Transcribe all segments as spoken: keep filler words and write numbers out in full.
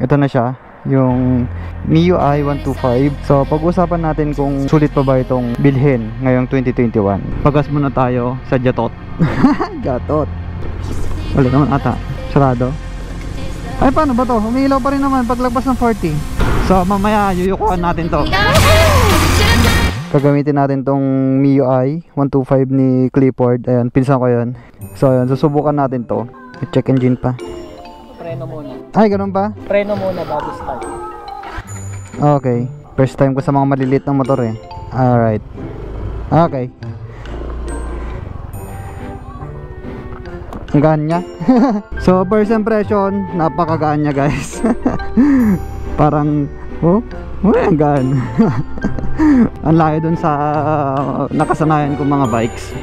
Ito na siya, yung M I U I one twenty-five. So pag-usapan natin kung sulit pa ba itong bilhin ngayong twenty twenty-one. Pagas muna tayo sa Jatot. Jatot. Wala naman ata, sarado. Ay, paano ba to? Umiilaw pa rin naman paglagpas ng forty. So mamaya yuyukuhan natin to. Gagamitin natin tong M I U I one twenty-five ni Clifford. Ayan, pinsan ko yun. So ayan, susubukan natin to. I-check engine pa. Preno muna. Ay, ganun pa? Preno muna bago start. Okay. First time ko sa mga maliliit na motor eh. Alright. Okay. Ang gaan niya. So first impression, napakagaan niya guys. Parang oh, oh ang gaan. Ang layo dun sa uh, nakasanayan kong mga bikes.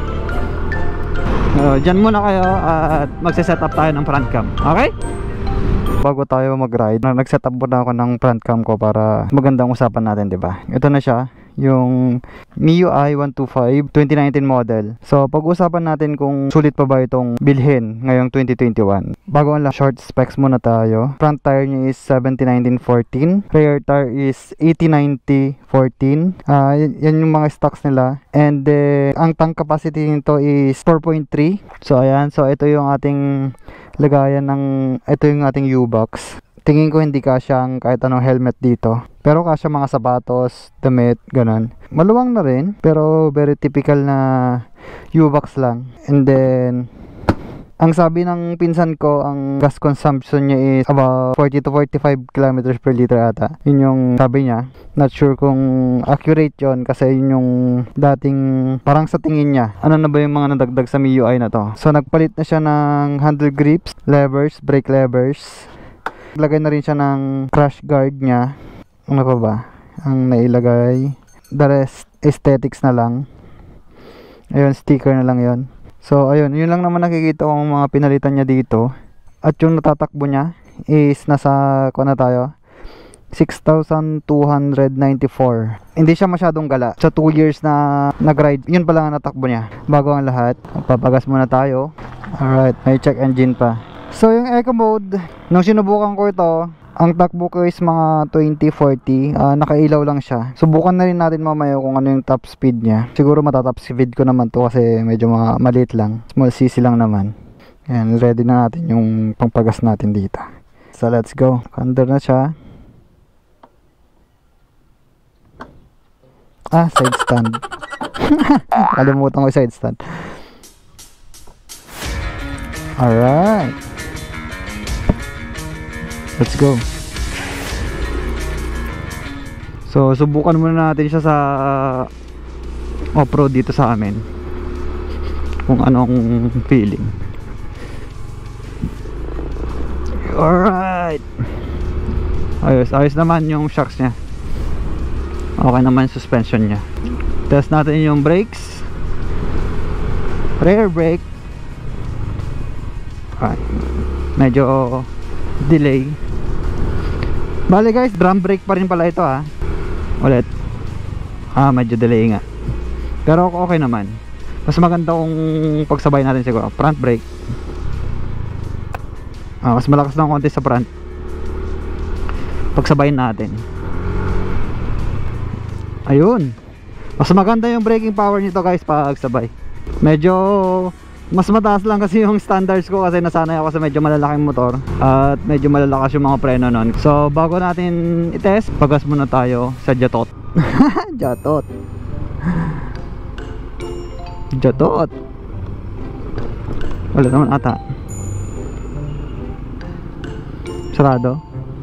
uh, Diyan muna kayo at magse-set up tayo ng front cam. Okay? Bago tayo mag-ride, nag-set up muna ako ng front cam ko para magandang usapan natin, diba? Ito na siya, yung M I U I one twenty-five twenty nineteen model. So pag-usapan natin kung sulit pa ba itong bilhin ngayong twenty twenty-one. Bago ang short specs muna tayo. Front tire niya is seventy nineteen fourteen, rear tire is eighty ninety fourteen. uh, yan yung mga stocks nila. And uh, ang tank capacity nito is four point three. So ayan, so ito yung ating lagayan ng, ito yung ating U-box. Tingin ko hindi kasya ang kahit anong helmet dito, pero kasya mga sapatos, damit, ganun. Maluwang na rin, pero very typical na U-box lang. And then ang sabi ng pinsan ko, ang gas consumption niya is about forty to forty-five kilometers per liter ata. Yun yung sabi niya. Not sure kung accurate yon kasi yun yung dating parang sa tingin niya. Ano na ba yung mga nadagdag sa M I U I na to? So nagpalit na siya ng handle grips, levers, brake levers. Naglagay na rin siya ng crash guard niya. Ano pa ba ang nailagay? The rest aesthetics na lang. Ayun, sticker na lang yon. So ayun, yun lang naman nakikita ko mga pinalitan niya dito. At yung natatakbo niya is nasa, kung na tayo, six thousand two hundred ninety-four. Hindi siya masyadong gala. Sa two years na nag-ride, yun pa lang ang natakbo niya. Bago ang lahat, papagas muna tayo. Alright, may check engine pa. So yung eco mode, nung sinubukan ko ito, ang takbo ko is mga twenty forty. uh, Nakailaw lang siya. Subukan na rin natin mamaya kung ano yung top speed niya. Siguro matatop speed ko naman to kasi medyo mga maliit lang. Small C C lang naman. Ayan, ready na natin yung pangpagas natin dito. So let's go. Under na siya. Ah, side stand. Kalimutan ko yung side stand. Alright, let's go. So subukan muna natin siya sa uh, off-road dito sa amin, kung anong feeling. Alright, ayos, ayos naman yung shocks nya. Okay naman yung suspension nya. Test natin yung brakes. Rear brake, ah, medyo delay. Bale guys, drum brake pa rin pala ito ha. Ulit. Ah, medyo delay nga. Pero okay naman. Mas maganda kung pagsabay natin siguro. Front brake. Ah, mas malakas lang konti sa front. Pagsabayin natin. Ayun. Mas maganda yung braking power nito guys pagsabay. Medyo mas mataas lang kasi yung standards ko kasi nasanay ako sa medyo malalaking motor at medyo malalakas yung mga preno nun. So bago natin i-test, pagas muna tayo sa Jatot. Jatot. Jatot. Wala naman ata. Sarado.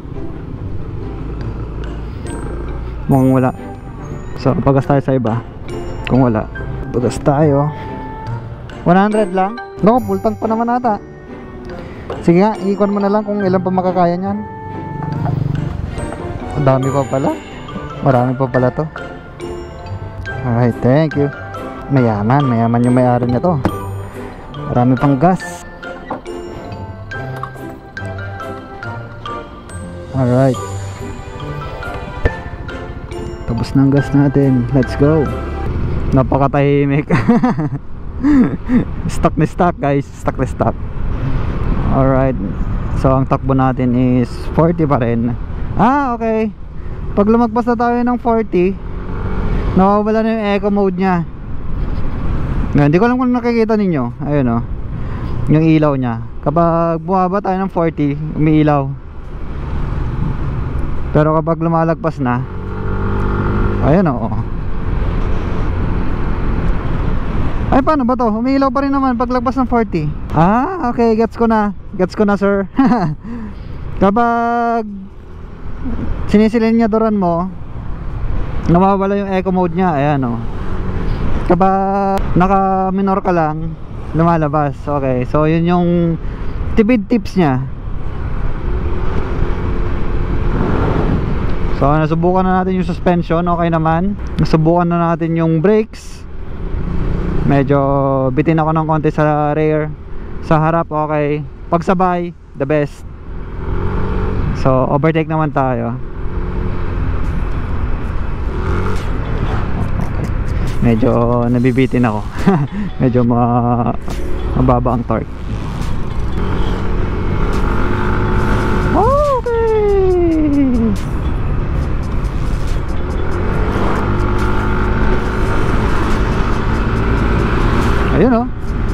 Mukhang wala. So pagas tayo sa iba. Kung wala, pagas tayo. one hundred lang? No, full tank pa naman ata. Sige nga, ikon mo na lang kung ilan pa makakaya niyan. Ang dami pa pala. Marami pa pala to. Alright, thank you. Mayaman, mayaman yung may-ari niya to. Marami pang gas. Alright. Tapos na ang gas natin. Let's go. Napakatahimik. Stuck na stuck guys. Stuck na stuck. Alright. So ang takbo natin is forty pa rin. Ah, okay. Pag lumagpas na tayo ng forty, nawawala na yung eco mode nya. Ngayon, hindi ko alam kung nakikita ninyo. Ayun o, yung ilaw nya. Kapag bumaba tayo ng forty, umiilaw. Pero kapag lumalagpas na, ayun o. Ay, paano ba to? Umiilaw pa rin naman paglagpas ng forty. Ah, okay, gets ko na. Gets ko na, sir. Kapag sinisilinyadoran mo, nawawala yung eco mode nya. Ayan o. Kapag naka minor ka lang, lumalabas. Okay, so yun yung tipid tips nya. So nasubukan na natin yung suspension, okay naman. Nasubukan na natin yung brakes. Medyo bitin ako ng konti sa rear. Sa harap, okay. Pagsabay, the best. So overtake naman tayo. Medyo nabibitin ako. Medyo ma mababa ang torque. Okay. Ayun o.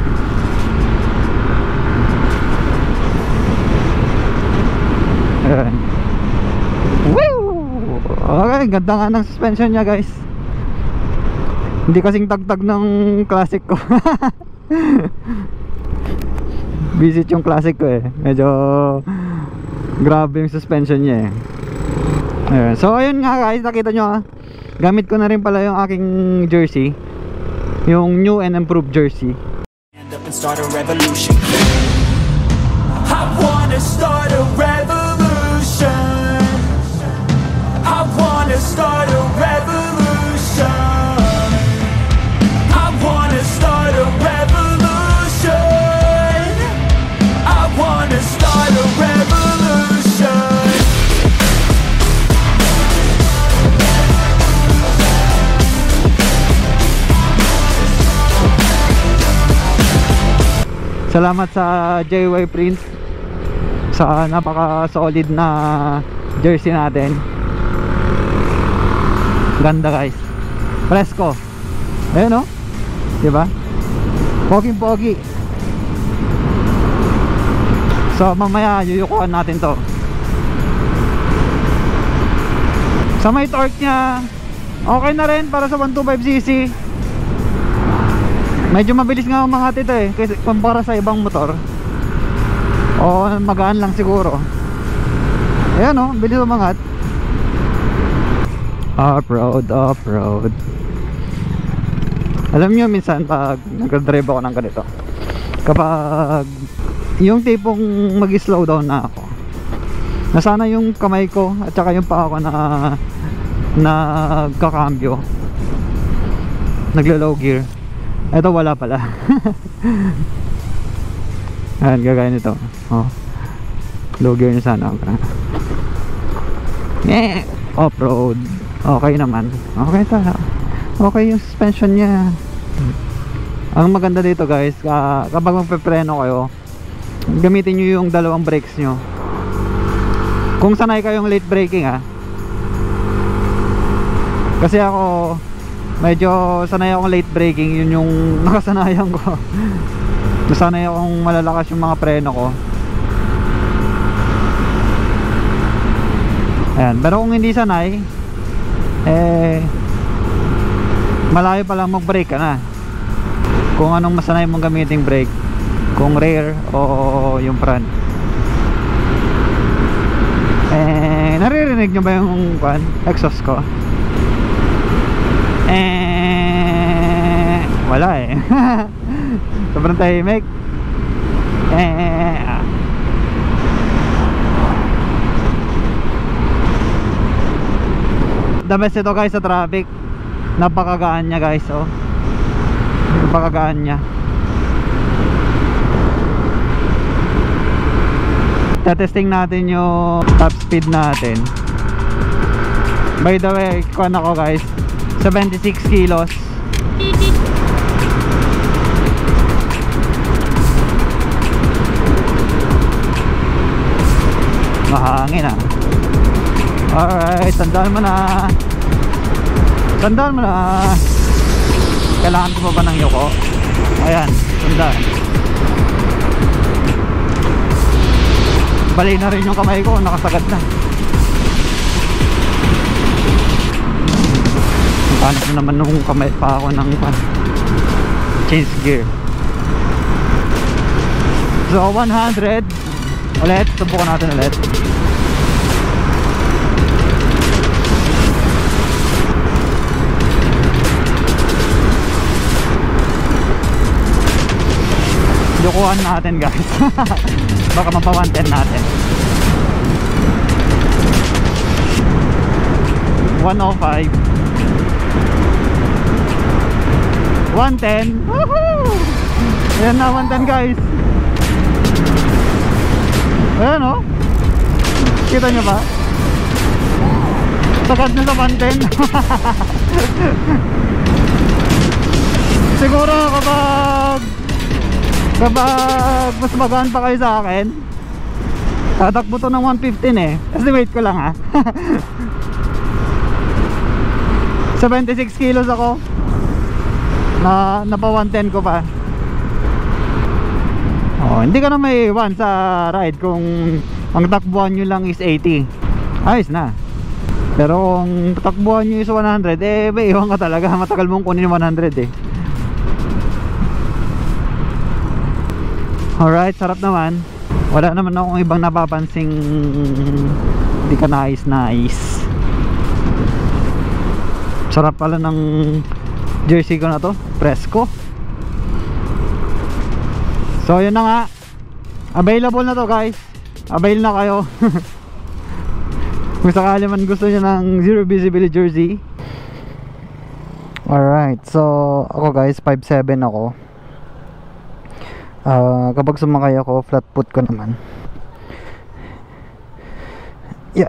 Ayun. Woo! Okay, ganda nga ng suspension nya, guys. Hindi kasing tagtag ng classic ko. Visit yung classic ko eh. Medyo grabe yung suspension niya eh. Ayun. So ayun nga guys, nakita nyo ah, gamit ko na rin pala yung aking jersey, yung new and improved jersey. Stand up and start a revolution. I wanna start a revolution. I wanna start a revolution. I wanna start a revolution. I wanna start a revolution. Salamat sa J Y Print sa napaka solid na jersey natin. Ganda guys, presko. Ayun o, diba? Poging pogi. So mamaya yuyukuhan natin to. Sa may torque nya, okay na rin para sa one twenty-five c c. Medyo mabilis nga umangat ito eh, kasi kumpara sa ibang motor. O magaan lang siguro. Ayan o, bilis umangat. Off-road, off-road. Alam nyo minsan pag nag-drive ako ng ganito, kapag yung tipong mag-slow down na ako, nasana yung kamay ko at saka yung paa ko na nagkakambyo, naglo-low gear. Ito wala pala. Ayan, gagaya nito. Oh. Low gear na sana. Eh, off-road. Okay naman. Okay ito. Okay yung suspension nya. Ang maganda dito guys, uh, kapag magpe-preno kayo, gamitin nyo yung dalawang brakes nyo. Kung sanay kayong late braking ah. Kasi ako medyo sanay akong late braking, yun yung nakasanayan ko. Nasanay akong malalakas yung mga preno ko. Ayan, pero kung hindi sanay, eh malayo pa lang mag-brake ka na. Kung anong masanay mong gamiting brake, kung rear o yung front. Eh, naririnig nyo ba yung kwan, exhaust ko? Eh, wala eh. Sobrang tahimik. Eh, ah. The best ito guys sa traffic. Napakagaan nya guys, oh. Napakagaan nya. Tatesting natin yung top speed natin. By the way, kuha ako guys, seventy-six kilos. mahangin ah. Alright, tandaan mo na. Tandaan mo na. Kailangan ko pa ba ng yuko? Ayan, tandaan. Bali na rin yung kamay ko, nakasagad na. Paano na naman nung kamay pa ako ng uh, change gear. So one hundred ulit, subukan natin ulit. Yukuhan natin guys. Baka mapa one ten natin. one oh five, one ten. Woohoo! Ayan na, one ten guys. Ayan o, kita nyo ba? Sagad na sa one ten. Siguro kapag kapag mas magaan pa kayo sa akin, tatakbo to ng one fifteen eh. Estimate ko lang ha. seventy-six kilos ako, na napa one ten ko pa. Oh, hindi ka na may iwan sa ride kung ang takbuhan nyo lang is eighty. Ayos na. Pero kung takbuhan nyo is one hundred, eh may iwan ka talaga. Matagal mong kunin one hundred eh. Alright, sarap naman. Wala naman akong ibang napapansing hindi ka nais-nais. Sarap pala ng jersey ko na to, presko. So yun na nga, available na to guys. Avail na kayo. Kung sakali man gusto nyo ng zero visibility jersey. Alright, so ako guys, five seven ako. Uh, kapag sumakay ako, flat foot ko naman. Yeah.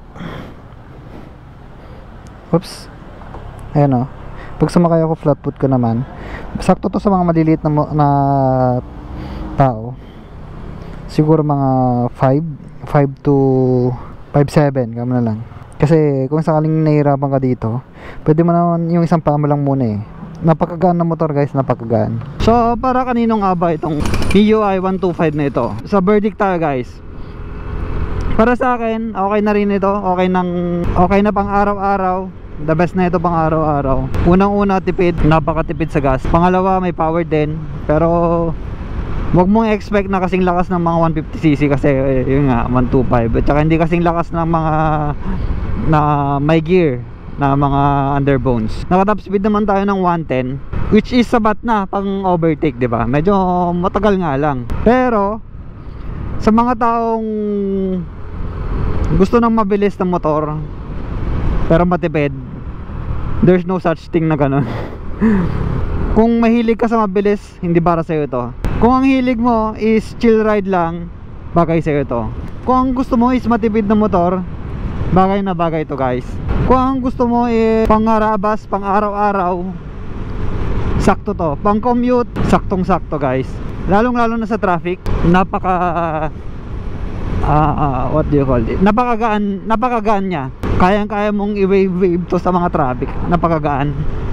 Oops. Ayan o. Pag sumakay ako, flat foot ko naman. Sakto to sa mga maliliit na, na tao. Siguro mga five, five to five seven, kamo na lang. Kasi kung sakaling nahihirapan ka dito, pwede mo naman yung isang paa mo lang muna eh. Napakagaan na motor guys, napakagaan. So para kanino nga ba itong M I U I one twenty-five na ito? Sa verdict tayo guys. Para sa akin, okay na rin ito. Okay nang okay na pang araw-araw. The best na ito pang araw-araw. Unang-una, tipid, napakatipid sa gas. Pangalawa, may power din. Pero wag mong expect na kasing lakas ng mga one fifty c c kasi eh, yun nga, one twenty-five. At saka hindi kasing lakas ng mga na may gear na mga underbones. Naka top speed naman tayo ng one ten, which is sabat na pang overtake, di ba? Medyo matagal nga lang. Pero sa mga taong gusto ng mabilis na motor pero matipid, there's no such thing na ganun. Kung mahilig ka sa mabilis, hindi para sa'yo ito. Kung ang hilig mo is chill ride lang, bagay sa'yo ito. Kung ang gusto mo is matipid na motor, bagay na bagay ito guys. Kung ang gusto mo is pangarabas, pang araw-araw, sakto to. Pang commute, saktong sakto guys. Lalong lalo na sa traffic, napaka uh, uh, what do you call it, napakagaan, napakagaan nya. Kayang kaya mong i-wave-wave to sa mga traffic. Napakagaan.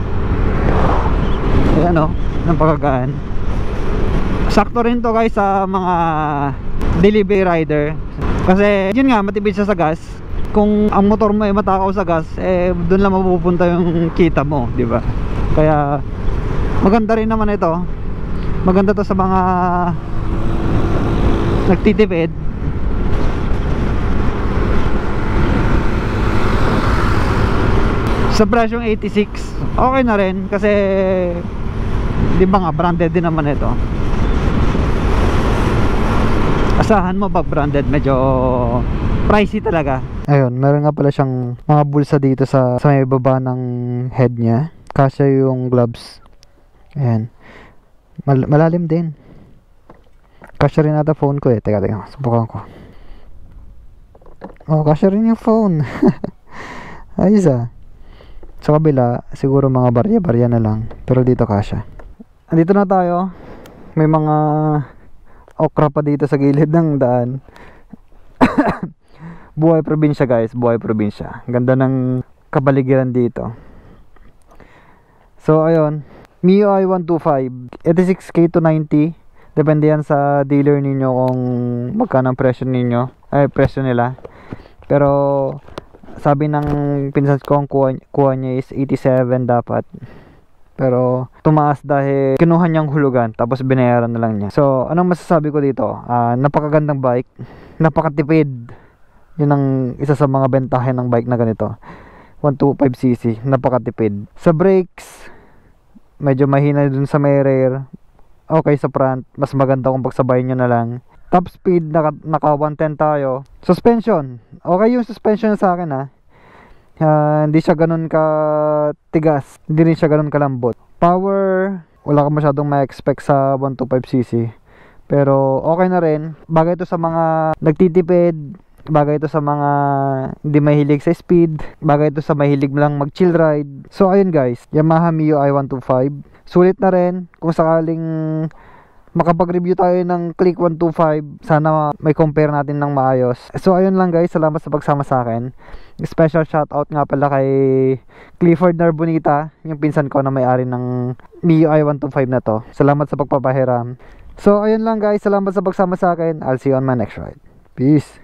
Ayan o, napakagaan. Sakto rin to guys sa mga delivery rider. Kasi yun nga, matipid siya sa gas. Kung ang motor mo ay matakaw sa gas, eh doon lang mapupunta yung kita mo, di ba? Kaya maganda rin naman ito. Maganda to sa mga nagtitipid. Sa presyong eighty-six, okay na rin kasi di ba nga branded din naman ito. Asahan mo pag branded, medyo pricey talaga. Ayun, meron nga pala siyang mga bulsa dito sa, sa may baba ng head niya. Kasya yung gloves. Ayan. Mal malalim din. Kasya rin ata phone ko eh. Teka, teka. Subukan ko. Oh, kasya rin yung phone. Ayos ah. Sa kabila, siguro mga barya-barya na lang. Pero dito kasya. Andito na tayo. May mga okra pa dito sa gilid ng daan. buhay probinsya guys, buhay probinsya. Ganda ng kabaligiran dito. So ayun, M I U I one twenty-five, eighty-six K to ninety. Depende yan sa dealer ninyo kung magkano ang presyo ninyo, ay presyo nila. Pero sabi ng pinsan ko ang kuha, kuha niya is eighty-seven dapat. Pero tumaas dahil kinuha niyang hulugan tapos binayaran na lang niya. So anong masasabi ko dito? Uh, napakagandang bike, napakatipid. Yun ang isa sa mga bentahe ng bike na ganito, one twenty-five c c. Napakatipid. Sa brakes, medyo mahina dun sa may rear. Okay sa front, mas maganda kung pagsabayin nyo na lang. Top speed, naka, naka one ten tayo. Suspension, okay yung suspension sa akin ha. Uh, hindi siya ganun ka tigas, hindi rin siya ganun kalambot. Power, wala ka masyadong ma-expect sa one twenty-five c c. Pero okay na rin. Bagay ito sa mga nagtitipid, bagay ito sa mga hindi mahilig sa speed, bagay ito sa mahilig lang mag chill ride. So ayun guys, Yamaha M I U I one twenty-five, sulit na rin. Kung sakaling makapag-review tayo ng Click one twenty-five, sana may compare natin ng maayos. So ayun lang guys, salamat sa pagsama sa akin. Special shoutout nga pala kay Clifford Narbonita, yung pinsan ko na may-ari ng M I U I one twenty-five na to. Salamat sa pagpapahiram. So ayun lang guys, salamat sa pagsama sa akin. I'll see you on my next ride. Peace.